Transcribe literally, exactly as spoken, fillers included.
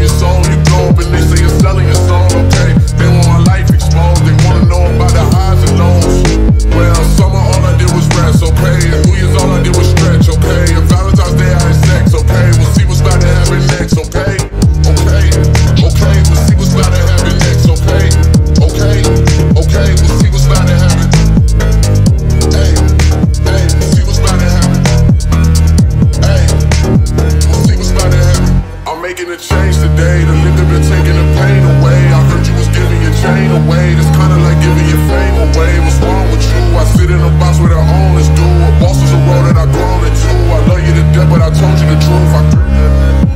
your soul, you blow up and they say you're selling your soul, okay? They want my life exposed, they wanna know about the highs and lows. Well, summer all I did was rest, okay? And New Year's all I did was stretch, okay? And Valentine's Day I had sex, okay? We'll see what's about to happen next, okay? Okay, okay, we'll see what's about to happen next, okay? Okay, okay, we'll see what's about to happen. Hey, hey, we'll see what's about to happen. Hey, we'll see what's about to happen. I'm making a change today, the liquor been taking the pain away. I heard you was giving your chain away, that's kinda like giving your fame away. What's wrong with you? I sit in a box where the owners do. A boss is a role that I've grown into. I love you to death, but I told you the truth. I